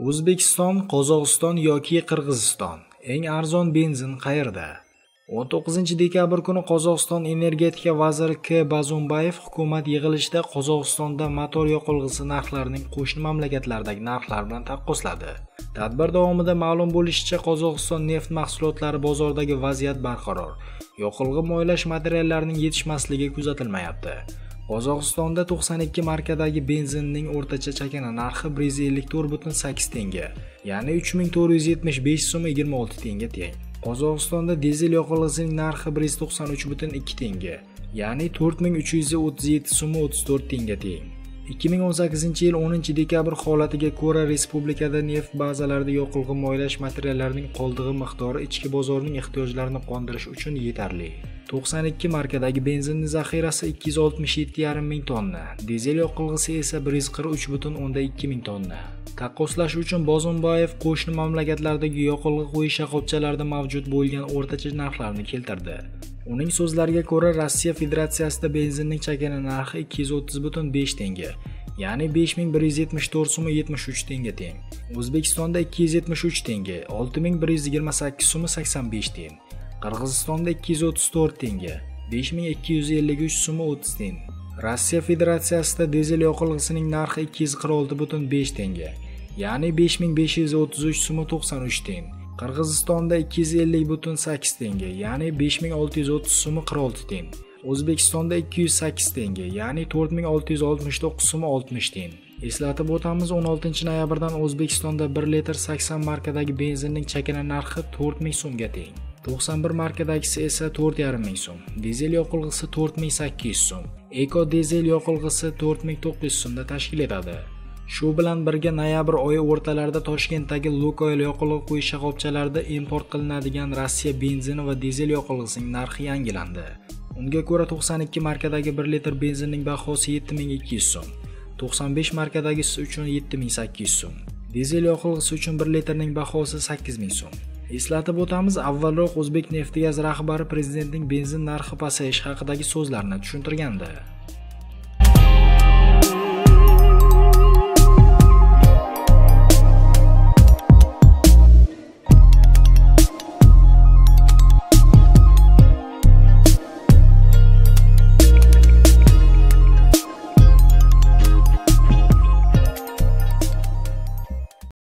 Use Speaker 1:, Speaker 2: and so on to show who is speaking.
Speaker 1: O'zbekiston, Qozog'iston yoki Qirg'iziston. Eng arzon benzin qayerda? 19 dekabr kuni Qozog'iston energetika vaziri K. Bazumbayev hukumat yig'ilishida Qozog'istonda motor yoqilg'isi narxlarining qo'shni mamlakatlardagi narxlar bilan taqqosladi. Tadbir davomida ma'lum bo'lishicha, Qozog'iston neft mahsulotlari bozoridagi vaziyat barqaror. Yoqilg'i moylash materiallarining yetishmasligi kuzatilmayapti. Qozog'istonda 92 markadagi benzinning o'rtacha chakana narxi 154,8 tenge, ya'ni 3475 so'm 26 tenga teng. Qozog'istonda dizel yoqilg'isining narxi 193,2 tenge, ya'ni 4337 so'm 34 tenga teng. 2018-yil 10 dekabr holatiga ko'ra respublikada neft bazalarida yoqilg'i moylash materiallarining qoldig'i miqdori ichki bozorning ehtiyojlarini qondirish uchun yetarli. 92 markadagi benzinning zaxirasi 267,5 ming tonna, dizel yoqilg'isi esa 143,2 ming tonna. Taqqoslash uchun Bozumbayev qo'shni mamlakatlardagi yoqilg'i qo'yish shoxobchalarida mavjud bo'lgan o'rtacha narxlarni keltirdi. Uning so'zlariga ko'ra, Rossiya Federatsiyasida benzinning chakana narxi 230,5 tenge, ya'ni 5174 so'm 73 tenga teng. O'zbekistonda 273 tenge, 6128 so'm 85 teng. Qirg'izistonda 234 tenge, 5253 so'm 30 teng. Rossiya Federatsiyasida dizel yoqilg'isining narxi 246,5 tenge, ya'ni 5533 so'm 93 teng. Qirg'izistonda 250,8 tenge, ya'ni 5630 so'm 46 teng. O'zbekistonda 208 tenge, ya'ni 4669 so'm 60 teng. Eslatib o'tamiz, 16 noyabrdan O'zbekistonda 1 litr 80 markadagi benzinning chakana narxi 4000 so'mga teng. 91 markadagisi esa 4500 so'm. Dizel yoqilg'isi 4800 so'm. Eko dizel yoqilg'isi 4900 so'mda tashkil etadi. Shu bilan birga noyabr oyi o'rtalarida Toshkentdagi Lukoil yoqilg'i quyish shoxobchalarida import qilinadigan Rossiya benzini va dizel yoqilg'isining narxi yangilandi. Unga ko'ra 92 markadagi 1 litr benzinning bahosi 7200 so'm, 95 markadagisi uchun 7800 so'm, dizel yoqilg'isi uchun 1 litrning bahosi 8000 so'm. Eslatib o'tamiz, avvalroq O'zbekneftgaz rahbari prezidentning benzin narxi pasayishi haqidagi so'zlarini tushuntirgandi.